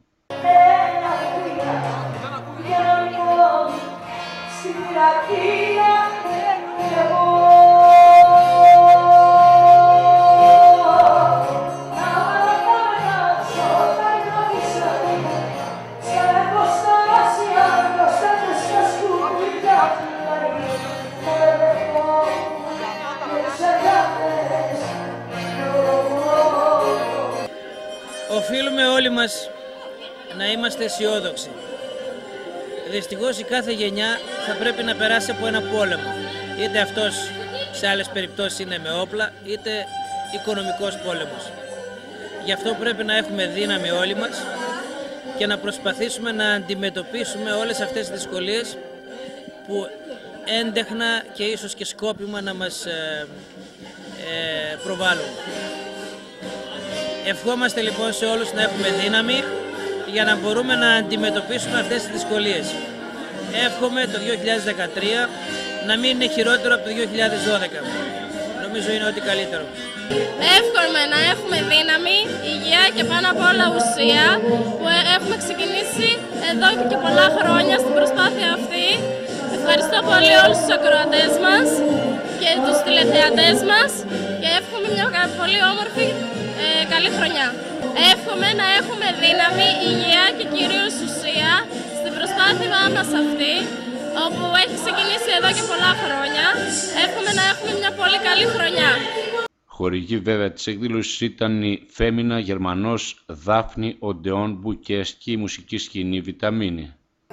Speaker 13: Οφείλουμε όλοι μας να είμαστε αισιόδοξοι. Δυστυχώς η κάθε γενιά θα πρέπει να περάσει από ένα πόλεμο. Είτε αυτός σε άλλες περιπτώσεις είναι με όπλα, είτε οικονομικός πόλεμος. Γι' αυτό πρέπει να έχουμε δύναμη όλοι μας και να προσπαθήσουμε να αντιμετωπίσουμε όλες αυτές τις δυσκολίες που έντεχνα και ίσως και σκόπιμα να μας ε, ε, προβάλλουν. Ευχόμαστε λοιπόν σε όλους να έχουμε δύναμη για να μπορούμε να αντιμετωπίσουμε αυτές τις δυσκολίες. Εύχομαι το δύο χιλιάδες δεκατρία να μην είναι χειρότερο από το δύο χιλιάδες δώδεκα. Νομίζω είναι ό,τι καλύτερο.
Speaker 14: Εύχομαι να έχουμε δύναμη, υγεία και πάνω απ' όλα ουσία που έχουμε ξεκινήσει εδώ και πολλά χρόνια στην προσπάθεια αυτή. Ευχαριστώ πολύ όλους τους ακροατές μας και τους τηλεθεατές μας και εύχομαι μια πολύ όμορφη ε, καλή χρονιά. Εύχομαι να έχουμε δύναμη, υγεία και κυρίως ουσία στην προσπάθειά μας αυτή, όπου έχει ξεκινήσει εδώ και πολλά χρόνια. Εύχομαι να έχουμε μια πολύ καλή χρονιά.
Speaker 1: Χορηγή βέβαια της εκδήλωσης ήταν η Φέμινα, Γερμανός, Δάφνη, Οντεόν, Μπουκές και η μουσική σκηνή Βιταμίνη.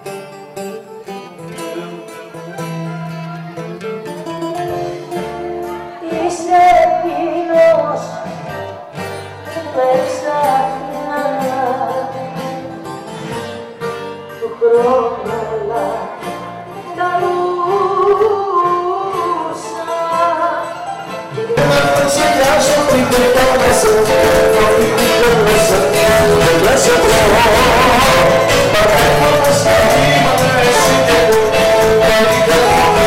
Speaker 15: Είσαι πίνος με ψάχνα του χρόνου αλλά καλούσα. Σε γιάσω την πέτα μέσα, αυτή την πέτα μέσα, μέσα από παρέχω τα σχήματα εσύ και εγώ, γιατί δεν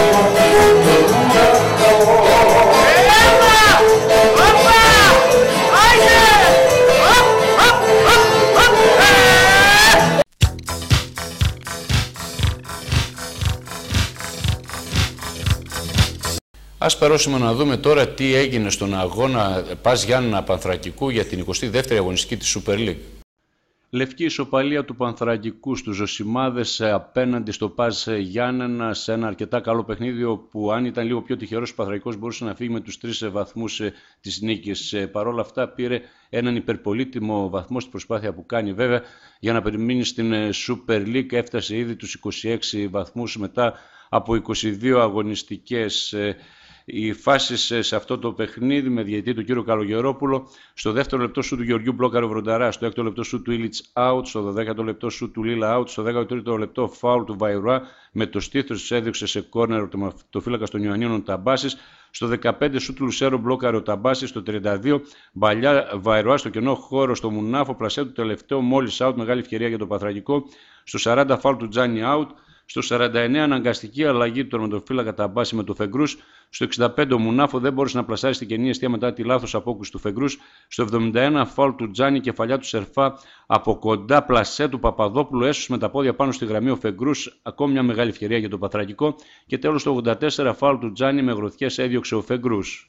Speaker 1: Ας περάσουμε να δούμε τώρα τι έγινε στον αγώνα Πας Γιάννενα Πανθρακικού για την εικοστή δεύτερη αγωνιστική της Super League. Λευκή ισοπαλία του Πανθρακικού στους Ζωσιμάδες απέναντι στο Πας Γιάννενα σε ένα αρκετά καλό παιχνίδι, όπου αν ήταν λίγο πιο τυχερός ο Πανθρακικός μπορούσε να φύγει με τους τρεις βαθμούς της νίκης. Παρ' όλα αυτά πήρε έναν υπερπολίτιμο βαθμό στην προσπάθεια που κάνει βέβαια για να περιμείνει στην Super League. Έφτασε ήδη τους είκοσι έξι βαθμούς μετά από είκοσι δύο αγωνιστικές. Οι φάσεις σε αυτό το παιχνίδι με διαιτητή του κύριο Καλογερόπουλο: στο δεύτερο λεπτό σου του Γεωργιού μπλόκαρε ο Βρονταρά, στο έκτο λεπτό σου του Ήλιτς out, στο δωδέκατο λεπτό σου του Λίλα out, στο δέκατο λεπτό φάουλ του Βαϊρουά με το στήθος της έδιωξε σε κόρνερ το φύλακα των Ιωαννίνων Ταμπάσης, στο δεκαπέντε σου του Λουσέρο μπλόκαρε ο Ταμπάσης, στο τριάντα δύο Μπαλιά Βαϊρουά στο κενό χώρο στο Μουνάφο, πλασέ του τελευταίο μόλις out, μεγάλη ευκαιρία για το Πανθρακικό, στο σαράντα φάουλ του Τζάνι out. Στο σαράντα εννέα αναγκαστική αλλαγή του τερματοφύλακα Ταμπάση με το Φεγκρούς. Στο εξήντα πέντε ο Μουνάφο δεν μπορούσε να πλασάρει στην κενή αιστεία μετά τη λάθος απόκριση του Φεγκρούς. Στο εβδομήντα ένα φάουλ του Τζάνι, κεφαλιά του Σερφά από κοντά, πλασέ του Παπαδόπουλου, έσωσε με τα πόδια πάνω στη γραμμή ο Φεγκρούς. Ακόμη μια μεγάλη ευκαιρία για το Πανθρακικό. Και τέλος στο ογδόντα τέσσερα φάουλ του Τζάνι με γροθιές έδιωξε ο Φεγκρούς.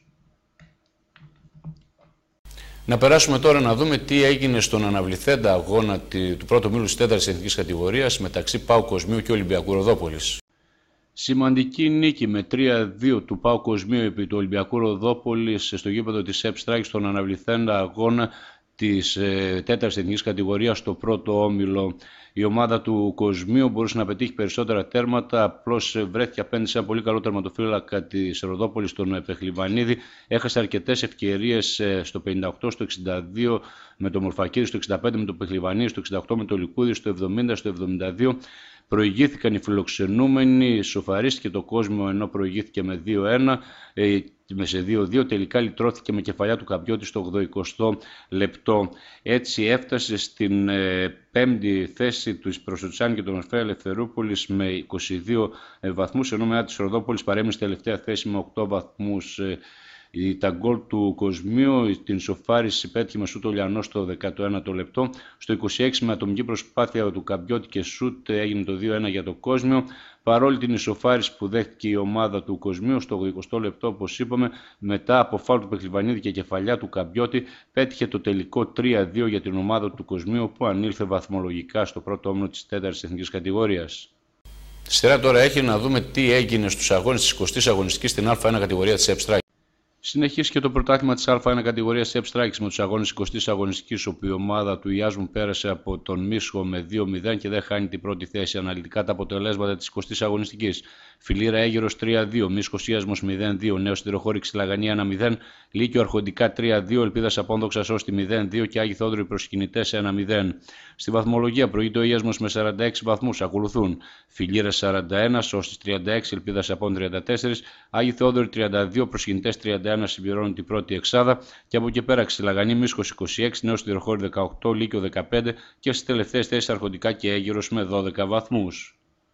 Speaker 1: Να περάσουμε τώρα να δούμε τι έγινε στον αναβληθέντα αγώνα του πρώτου μήλου της τέταρτης εθνικής κατηγορίας μεταξύ ΠΑΟΚ Κοσμίου και Ολυμπιακού Ροδόπολης. Σημαντική νίκη με τρία δύο του ΠΑΟΚ Κοσμίου επί του Ολυμπιακού Ροδόπολης στο γήπεδο της ΕΠ Στράκης στον αναβληθέντα αγώνα της ε, τέταρτης εθνικής κατηγορίας στο πρώτο όμιλο. Η ομάδα του Κοσμίου μπορούσε να πετύχει περισσότερα τέρματα, απλώς βρέθηκε απέναντι σε ένα πολύ καλό τερματοφύλακα της Ροδόπολης, τον Πεχλιβανίδη. Έχασε αρκετές ευκαιρίες στο πενήντα οκτώ, στο εξήντα δύο με τον Μορφακίδη, στο εξήντα πέντε με τον Πεχλιβανίδη, στο εξήντα οκτώ με τον Λικούδη, στο εβδομήντα, στο εβδομήντα δύο. Προηγήθηκαν οι φιλοξενούμενοι, σοφαρίστηκε το Κόσμο ενώ προηγήθηκε με δύο ένα, ε, σε δύο δύο, τελικά λυτρώθηκε με κεφαλιά του Καμπιώτη στο ογδοηκοστό λεπτό. Έτσι έφτασε στην ε, πέμπτη θέση του Προσοτσάνη και τον Ορφέα Ελευθερούπολης με είκοσι δύο ε, βαθμούς, ενώ μετά της Ροδόπολης παρέμεινε στη τελευταία θέση με οκτώ βαθμούς. Ε, Τα γκολ του Κοσμίου, την σοφάριση πέτυχε με σούτ ο Λιανός στο δέκατο ένατο λεπτό. Στο είκοσι έξι με ατομική προσπάθεια του Καμπιώτη και σούτ έγινε το δύο ένα για το Κόσμιο. Παρόλη την ισοφάριση που δέχτηκε η ομάδα του Κοσμίου στο ογδοηκοστό λεπτό, όπως είπαμε, μετά από φάουλ του Πεχλιβανίδη και κεφαλιά του Καμπιώτη, πέτυχε το τελικό τρία δύο για την ομάδα του Κοσμίου, που ανήλθε βαθμολογικά στο πρώτο όμιλο της τέταρτης εθνικής κατηγορίας. Σειρά τώρα έχει να δούμε τι έγινε στους αγώνες της εικοστής αγωνιστικής στην Α1 κατηγορία της ΕΠΣΤΡΑΚ. Συνεχίσει και το πρωτάθλημα της Α1 κατηγορίας ΕΠΣΤΡΑΚης με τους αγώνες εικοστής αγωνιστικής, όπου η ομάδα του Ιάσμου πέρασε από τον Μίσχο με δύο μηδέν και δεν χάνει την πρώτη θέση. Αναλυτικά τα αποτελέσματα της εικοστής αγωνιστικής. Φιλήρα Αίγυρος τρία δύο, Μίσχος Ιάσμος μηδέν δύο, Νέος Τυροχώρη Ξυλαγανία ένα μηδέν, Λύκειο Αρχοντικά τρία δύο, Ελπίδας Απόνδοξα Σώστη μηδέν δύο και Άγιοι Θόδωροι Προσκυνητές ένα μηδέν. Στη βαθμολογία προηγείται ο Ιάσμος με σαράντα έξι βαθμούς. Ακολουθούν Φιλήρα σαράντα ένα, Σώστης τριάντα έξι, Ελπίδας Απόν τριάντα τέσσερα, Άγιοι Θόδωροι τριάντα δύο, Προσκυνητές τριάντα ένα συμπληρώνουν την πρώτη εξάδα. Και από εκεί πέρα Ξυλαγανή, Μίσχος είκοσι έξι, Νέος Τυροχώρη δεκαοκτώ, Λύκειο δεκαπέντε και στις τελευταίες θέσεις Αρχοντικά και Αίγυρος με δώδεκα βαθμούς.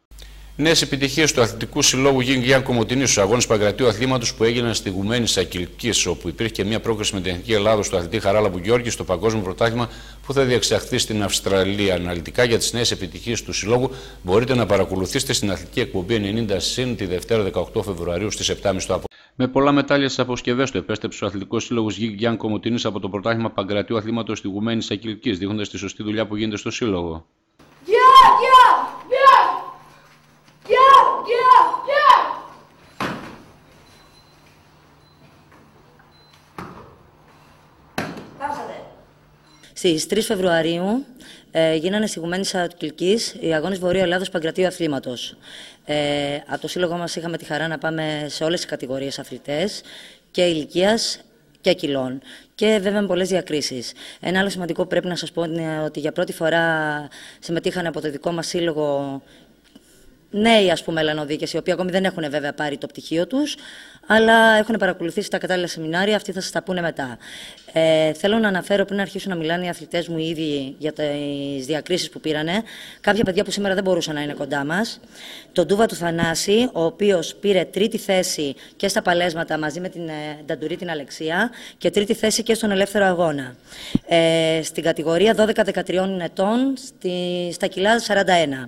Speaker 1: Νέες επιτυχίες του Αθλητικού Συλλόγου Γιν Γιάν Κομοτηνής στους αγώνες Παγκρατίου Αθλήματος που έγιναν στη Γουμένη Ακυλκής, όπου υπήρχε και μια πρόκριση με την Εθνική Ελλάδα στο αθλητή Χαράλαμπου Γιώργη στο Παγκόσμιο Πρωτάθλημα που θα διεξαχθεί στην Αυστραλία. Αναλυτικά για τις νέες επιτυχίες του Συλλόγου μπορείτε να παρακολουθήσετε στην αθλητική εκπομπή ενενήντα συν τη Δευτέρα δεκαοκτώ Φεβρουαρίου στις επτά και μισή το απόγευμα. Με πολλά μετάλλια στις αποσκευές του επέστρεψε ο Αθλητικός Σύλλογος Γιν Γιάν Κομοτηνής από το Πρωτάθλημα Παγκρατίου Αθλήματος στη Γουμένη Ακυλκής, δείχνοντας τη σωστή δουλειά που γίνεται στο Σύλλογο.
Speaker 15: Yeah, yeah, yeah. Yeah, yeah, yeah.
Speaker 16: Στις τρεις Φεβρουαρίου ε, γίνανε στη Γουμένη Ακυλκής οι αγώνες Βορείου Ελλάδος Παγκρατίου Αθλήματος. Ε, από το σύλλογο μας είχαμε τη χαρά να πάμε σε όλες τις κατηγορίες αθλητές και ηλικίας και κιλών. Και βέβαια με πολλές διακρίσεις. Ένα άλλο σημαντικό που πρέπει να σας πω είναι ότι για πρώτη φορά συμμετείχαν από το δικό μας σύλλογο νέοι, ας πούμε, ελανοδίκες, οι οποίοι ακόμη δεν έχουν βέβαια πάρει το πτυχίο τους, αλλά έχουν παρακολουθήσει τα κατάλληλα σεμινάρια, αυτοί θα σας τα πούνε μετά. Ε, θέλω να αναφέρω πριν αρχίσουν να μιλάνε οι αθλητές μου ήδη για τις διακρίσεις που πήρανε, κάποια παιδιά που σήμερα δεν μπορούσαν να είναι κοντά μας. Τον Ντούβα του Θανάση, ο οποίος πήρε τρίτη θέση και στα παλέσματα μαζί με την ε, Νταντουρή την Αλεξία και τρίτη θέση και στον ελεύθερο αγώνα. Ε, στην κατηγορία δώδεκα δεκατρία ετών, στη, στα κιλά σαράντα ένα.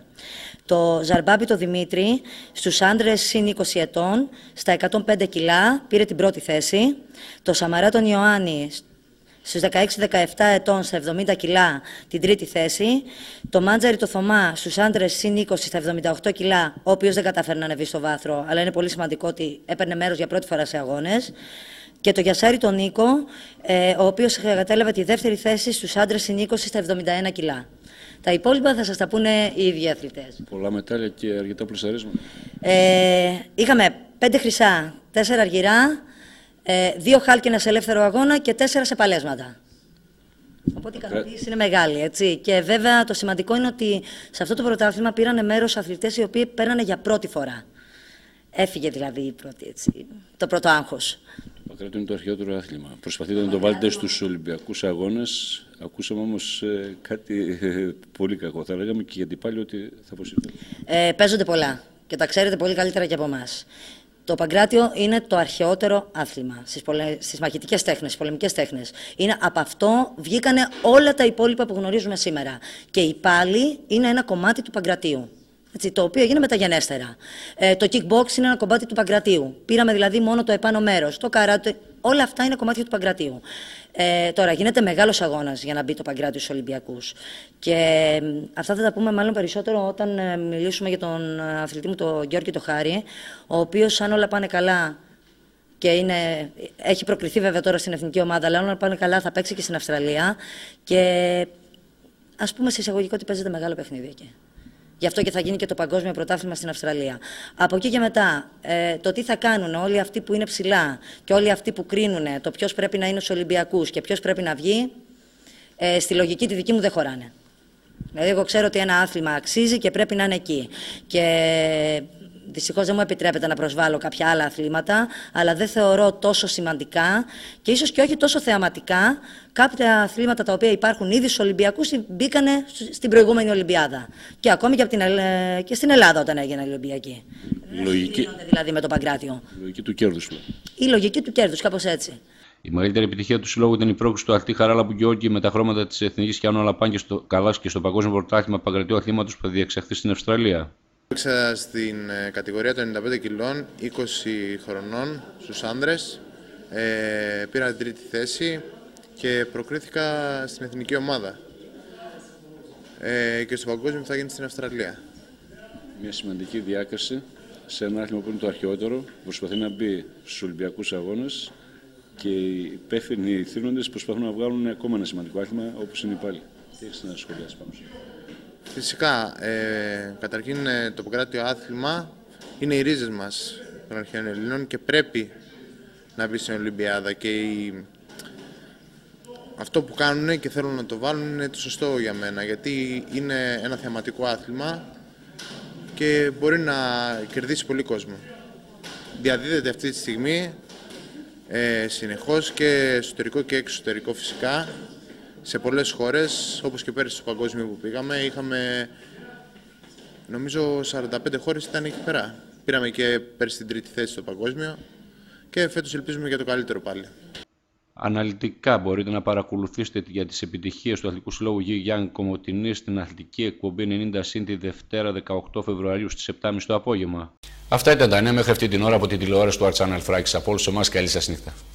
Speaker 16: Το Ζαρμπάμπι το Δημήτρη, στους άντρες συν είκοσι ετών, στα εκατόν πέντε κιλά, πήρε την πρώτη θέση. Το Σαμαρά τον Ιωάννη, στους δεκαέξι δεκαεπτά ετών, στα εβδομήντα κιλά, την τρίτη θέση. Το Μάντζαρι το Θωμά, στους άντρες συν είκοσι, στα εβδομήντα οκτώ κιλά, ο οποίος δεν κατάφερε να ανεβεί στο βάθρο, αλλά είναι πολύ σημαντικό ότι έπαιρνε μέρος για πρώτη φορά σε αγώνες. Και το Γιασάρι τον Νίκο, ε, ο οποίος κατέλαβε τη δεύτερη θέση στους άντρες συν είκοσι, στα εβδομήντα ένα κιλά. Τα υπόλοιπα θα σας τα πούνε οι ίδιοι αθλητές.
Speaker 1: Πολλά μετάλλια και αρκετά πλησαρίσματα.
Speaker 16: Ε, είχαμε πέντε χρυσά, τέσσερα αργυρά, ε, δύο χάλκινα σε ελεύθερο αγώνα και τέσσερα σε παλέσματα. Οπότε η ικανοποίηση είναι μεγάλη, έτσι. Και βέβαια το σημαντικό είναι ότι σε αυτό το πρωτάθλημα πήραν μέρος αθλητές οι οποίοι παίρνανε για πρώτη φορά. Έφυγε δηλαδή η πρώτη, έτσι, το πρώτο άγχος.
Speaker 1: Το Παγκράτιο είναι το αρχαιότερο άθλημα. Προσπαθείτε να το βάλετε στους Ολυμπιακούς Αγώνες. Ακούσαμε όμως ε, κάτι ε, πολύ κακό. Θα λέγαμε και γιατί πάλι ότι θα αποσυρθούν.
Speaker 16: Ε, παίζονται πολλά και τα ξέρετε πολύ καλύτερα και από εμάς. Το Παγκράτιο είναι το αρχαιότερο άθλημα στις, πολε... στις μαχητικές τέχνες, στις πολεμικές τέχνες. Είναι, από αυτό βγήκανε όλα τα υπόλοιπα που γνωρίζουμε σήμερα. Και η πάλη είναι ένα κομμάτι του Παγκρατίου. Έτσι, το οποίο έγινε μεταγενέστερα. Ε, το kickbox είναι ένα κομμάτι του Παγκρατίου. Πήραμε δηλαδή μόνο το επάνω μέρος. Το καράτε, όλα αυτά είναι κομμάτια του Παγκρατίου. Ε, τώρα γίνεται μεγάλος αγώνας για να μπει το Παγκράτιο στους Ολυμπιακούς. Και ε, αυτά θα τα πούμε μάλλον περισσότερο όταν ε, μιλήσουμε για τον αθλητή μου, τον Γιώργη το Χάρη, ο οποίος, αν όλα πάνε καλά και είναι, έχει προκριθεί βέβαια τώρα στην εθνική ομάδα, αλλά αν πάνε καλά θα παίξει και στην Αυστραλία. Και ας πούμε σε εισαγωγικό ότι παίζεται μεγάλο παιχνίδι εκεί. Γι' αυτό και θα γίνει και το παγκόσμιο πρωτάθλημα στην Αυστραλία. Από εκεί και μετά, ε, το τι θα κάνουν όλοι αυτοί που είναι ψηλά και όλοι αυτοί που κρίνουν το ποιος πρέπει να είναι στους Ολυμπιακούς και ποιος πρέπει να βγει, ε, στη λογική τη δική μου δεν χωράνε. Δηλαδή, εγώ ξέρω ότι ένα άθλημα αξίζει και πρέπει να είναι εκεί. Και δυστυχώς δεν μου επιτρέπεται να προσβάλλω κάποια άλλα αθλήματα, αλλά δεν θεωρώ τόσο σημαντικά και ίσως και όχι τόσο θεαματικά κάποια αθλήματα τα οποία υπάρχουν ήδη στους Ολυμπιακούς μπήκανε στην προηγούμενη Ολυμπιάδα. Και ακόμη και, από την, και στην Ελλάδα όταν έγινε η Ολυμπιακή.
Speaker 1: Λογική...
Speaker 16: Δηλαδή με το Παγκράτιο.
Speaker 1: Η λογική του κέρδους.
Speaker 16: Η λογική του κέρδους, κάπως έτσι.
Speaker 1: Η μεγαλύτερη επιτυχία του συλλόγου ήταν η πρόκριση του Αρτή Χαράλαμπου Γεώργη με τα χρώματα της Εθνικής Κιάνου Αλαπάν και στο Καλάς και στο Παγκόσμιο Πρωτάθλημα Παγκρατίου Αθλήματος που θα διεξαχθεί στην Αυστραλία.
Speaker 17: Έπαιξα στην κατηγορία των ενενήντα πέντε κιλών, είκοσι χρονών στους άνδρες. Ε, πήρα την τρίτη θέση και προκρίθηκα στην εθνική ομάδα. Ε, και στο παγκόσμιο που θα γίνει στην Αυστραλία.
Speaker 1: Μια σημαντική διάκριση σε ένα άθλημα που είναι το αρχαιότερο, προσπαθεί να μπει στους Ολυμπιακούς Αγώνες και οι υπεύθυνοι θύνοντες προσπαθούν να βγάλουν ακόμα ένα σημαντικό άθλημα όπως είναι η πάλι. Τι έχεις να σχολιάσεις πάνω σε αυτό?
Speaker 17: Φυσικά, ε, καταρχήν το Παγκράτιο άθλημα είναι οι ρίζες μας των αρχαίων Ελλήνων και πρέπει να μπει στην Ολυμπιάδα και η... αυτό που κάνουν και θέλουν να το βάλουν είναι το σωστό για μένα, γιατί είναι ένα θεαματικό άθλημα και μπορεί να κερδίσει πολύ κόσμο. Διαδίδεται αυτή τη στιγμή ε, συνεχώς και εσωτερικό και εξωτερικό φυσικά. Σε πολλές χώρες, όπως και πέρυσι στο παγκόσμιο που πήγαμε, είχαμε, νομίζω, σαράντα πέντε χώρες ήταν εκεί πέρα. Πήραμε και πέρυσι την τρίτη θέση στο παγκόσμιο και φέτος ελπίζουμε για το καλύτερο πάλι.
Speaker 1: Αναλυτικά μπορείτε να παρακολουθήσετε για τις επιτυχίες του Αθλητικού Συλλόγου Γη Γιάννη Κομοτηνή στην αθλητική εκπομπή ενενήντα συν τη Δευτέρα δεκαοκτώ Φεβρουαρίου στις επτά και μισή το απόγευμα. Αυτά ήταν τα νέα μέχρι αυτή την ώρα από την τηλεόραση του Art Channel Frάκης. Από όλους εμάς, καλή σας νύχτα.